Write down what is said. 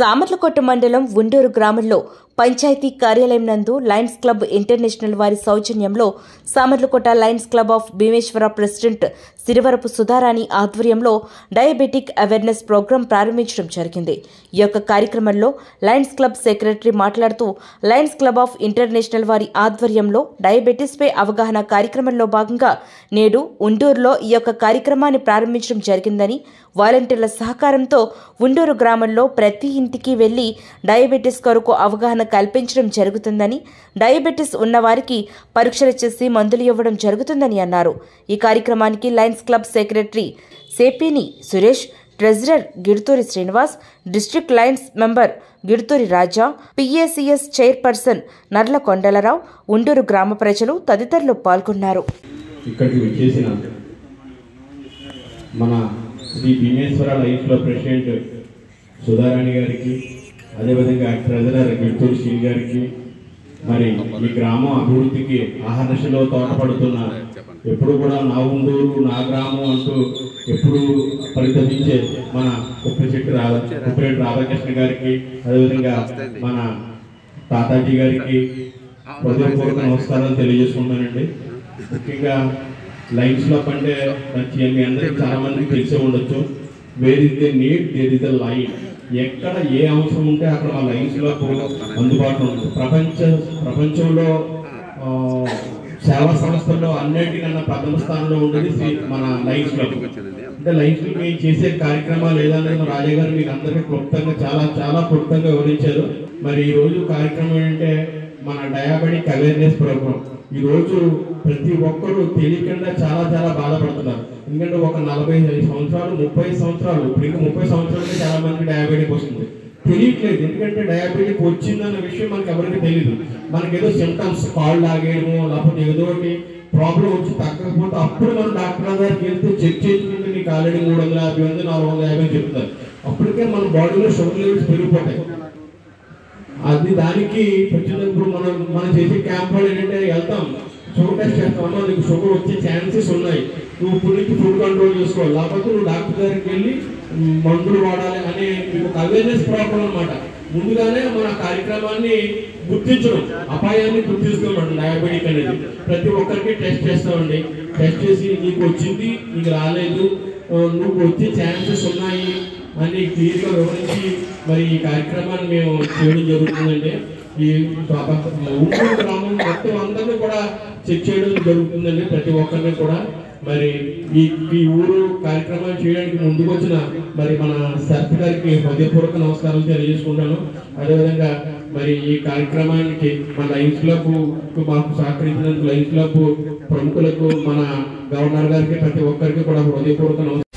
సామర్లకోట మండలం ఉండూరు గ్రామంలో పంచాయతీ కార్యాలయం నందు లయన్స్ క్లబ్ ఇంటర్నేషనల్ వారి సౌజన్యంలో Samarlakota lions club of Bhimeswara president Sirivarapu Sudharani ఆధ్వర్యంలో డయాబెటిక్ అవేర్నెస్ ప్రోగ్రాం ప్రారంభించడం జరిగింది. ఈ యొక్క కార్యక్రమంలో లయన్స్ క్లబ్ సెక్రటరీ మాట్లాడుతూ లయన్స్ క్లబ్ ఆఫ్ ఇంటర్నేషనల్ వారి ఆధ్వర్యంలో డయాబెటిస్ పై అవగాహన కార్యక్రమంలో భాగంగా నేడు ఉండూరులో ఈ యొక్క కార్యక్రమాన్ని ప్రారంభించడం జరిగిందని, వాలంటీర్ల సహకారంతో ఉండూరు గ్రామంలో ప్రతి ఇంటికి వెళ్లి డయాబెటిస్ కొరకు అవగాహన కల్పించడం జరుగుతుందని, డయాబెటిస్ ఉన్నవారికి పరీక్షలు చేసి మందులు ఇవ్వడం జరుగుతుందని అన్నారు. ఈ కార్యక్రమానికి lions club secretary Sepini Suresh, treasurer Giduturi Srinivas, district lions member Giduturi Raja, PACS chairperson Narla Kondalarao, Unduru గ్రామ ప్రజలు తదితరులు పాల్గొన్నారు. మన Sri Bhimeswara lions club president Sudharani గారికి, అదేవిధంగా ట్రెజరర్ గిడుతూరి శ్రీ గారికి, మరి ఈ గ్రామం అభివృద్ధికి ఆహర్నిశలో తోడ్పడుతున్న, ఎప్పుడు కూడా నా ఉండూరు నా గ్రామం అంటూ ఎప్పుడు పరితపించే మన కుప్పిశెట్టి రాధాకృష్ణ గారికి, అదేవిధంగా మన తాతాజీ గారికి హృదయపూర్వక నమస్కారాలు తెలియజేసుకుంటానండి. ముఖ్యంగా లయన్స్ క్లబ్ అంటే మీ అందరికీ చాలా మందికి తెలిసే ఉండొచ్చు. Where is the need there is the line. ఎక్కడ ఏ అవసరం ఉంటే అక్కడ మా లయన్స్ క్లబ్ అందుబాటులో ఉంటుంది. ప్రపంచంలో సేవా సంస్థల్లో అన్నిటికన్నా ప్రథమ స్థానంలో ఉండేది మన లయన్స్ క్లబ్. అంటే లయన్స్ క్లబ్ చేసే కార్యక్రమాలు ఏదైనా రాజా గారు మీకు అందరికీ క్లుప్తంగా చాలా క్లుప్తంగా వివరించారు. మరి ఈ రోజు కార్యక్రమం ఏంటంటే మన డయాబెటిక్ అవేర్నెస్ ప్రోగ్రామ్. ఈ రోజు ప్రతి ఒక్కరూ తెలియకుండా చాలా బాధపడుతున్నారు. ఎందుకంటే ఒక 45 సంవత్సరాలు 30 సంవత్సరాలు ఇప్పుడు 30 సంవత్సరాలకి చాలా మందికి డయాబెటిక్ వస్తుంది. తెలియట్లేదు. ఎందుకంటే డయాబెటిక్ వచ్చిందన్న విషయం మనకి ఎవరికి తెలియదు. మనకేదో సిమ్టమ్స్, కాళ్ళు లాగేయడము, లేకపోతే ఏదో ఒకటి ప్రాబ్లం వచ్చి తగ్గకపోతే అప్పుడు మనం డాక్టర్ దగ్గరికి వెళ్తే చెక్ చేసుకుంటే నీకు ఆల్రెడీ 350 ఉంది 450 చెప్తారు. అప్పటికే మన బాడీలో షుగర్ లెవెల్స్ పెరిగిపోతాయి. అది దానికి వచ్చినప్పుడు మనం చేసే క్యాంప్ వాళ్ళు ఏంటంటే వెళ్తాం, షుగర్ టెస్ట్ చేస్తామన్నా నీకు షుగర్ వచ్చే ఛాన్సెస్ ఉన్నాయి, నువ్వు ఇప్పుడు నుంచి ఫుడ్ కంట్రోల్ చేసుకోవాలి, లేకపోతే నువ్వు డాక్టర్ దగ్గరికి వెళ్ళి మందులు వాడాలి అనే మీకు ఒక అవేర్నెస్ ప్రాబ్లం అనమాట. ముందుగానే మన కార్యక్రమాన్ని గుర్తించడం, అపాయాన్ని గుర్తిస్తున్నాం. డయాబెటిక్ అనేది ప్రతి ఒక్కరికి టెస్ట్ చేస్తామండి. టెస్ట్ చేసి నీకు వచ్చింది, నీకు రాలేదు, నువ్వు వచ్చే ఛాన్సెస్ ఉన్నాయి అని క్లియర్గా వివరించి మరి ఈ కార్యక్రమాన్ని మేము చేయడం జరుగుతుందండి. ఈ ఉండూరు గ్రామం మొత్తం అందరినీ కూడా చెక్ చేయడం జరుగుతుందండి, ప్రతి ఒక్కరిని కూడా. మరి ఈ ఊరు కార్యక్రమాలు చేయడానికి ముందుకు వచ్చిన మరి మన సర్ప గారికి హృదయపూర్వక నమస్కారాలు తెలియజేసుకుంటాను. అదేవిధంగా మరి ఈ కార్యక్రమానికి మన లయన్స్ క్లబ్ మాకు సహకరించినందుకు లయన్స్ క్లబ్ ప్రముఖులకు, మన గవర్నర్ గారికి, ప్రతి ఒక్కరికి కూడా హృదయపూర్వక నమస్కారం.